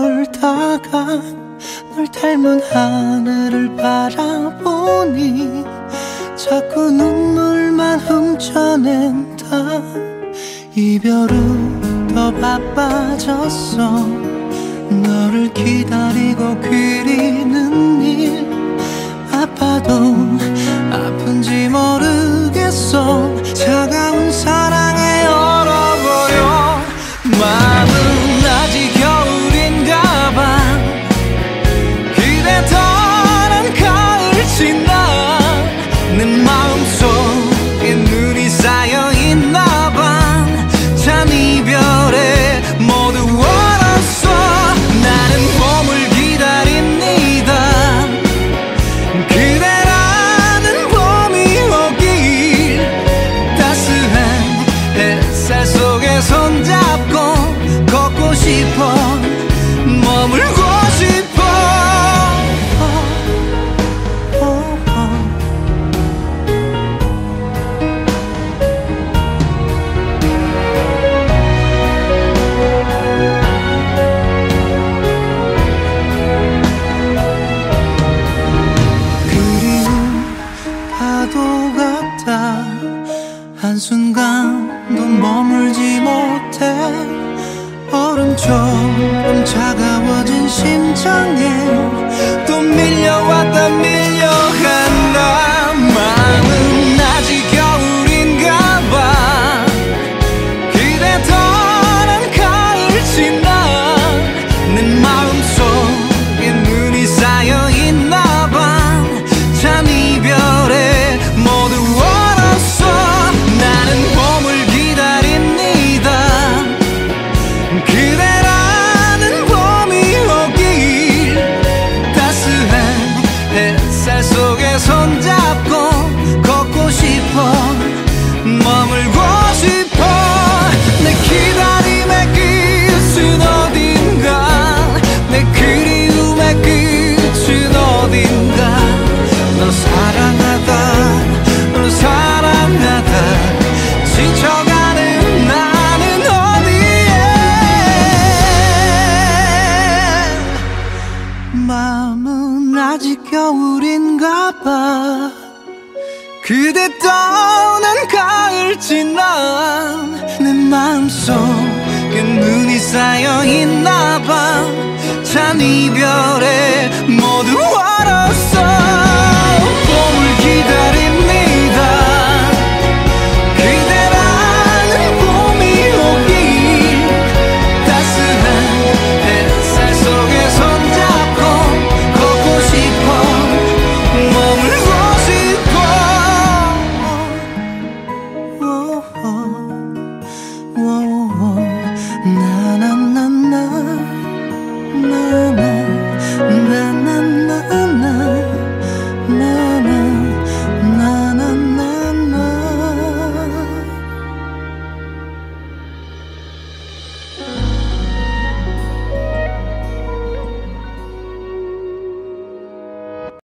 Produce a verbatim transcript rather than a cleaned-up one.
울다가 널 닮은 하늘을 바라보니 자꾸 눈물만 훔쳐낸다. 이별 후 더 바빠졌어. 너를 기다리고 그리는 일. 아파도 아픈지 모르겠어. 차가운 사랑에 얼어버려. 마음은 아직 겨울인가 봐. 그대 떠난 가을 지나 내 마음속에 눈이 쌓여있나 봐. 찬 이별에 모두 얼었어. 나는 봄을 기다립니다. 그대라는 봄이 오길. 따스한 햇살 속에 손잡고 걷고 싶어. 머물고 싶어. 어, 어, 어. 그리운 파도 같다. 한순간도 머물지 못해. 얼음처럼 차가워진 심장에 또 밀려왔다 밀려간다. 마음은 아직 겨울인가 봐. 그대 떠난 가을 지나 내 마음속에 눈이 쌓여있나 봐. 찬 이별에 모두 얼었어. 나는 봄을 기다립니다. 그대라는 봄이 오길. 따스한 햇살 속에 손잡고 걷고 싶어. 머물고 싶어. 내 기다림의 끝은 어딘가. 내 그리움의 끝은 어딘가. 너 사랑하다 너 사랑하다 지쳐가는 나는 어디에. 마음은 아직 겨울인가 봐. 그대 떠난 가을 지난 내 마음속에 눈이 쌓여있나 봐. 찬 이별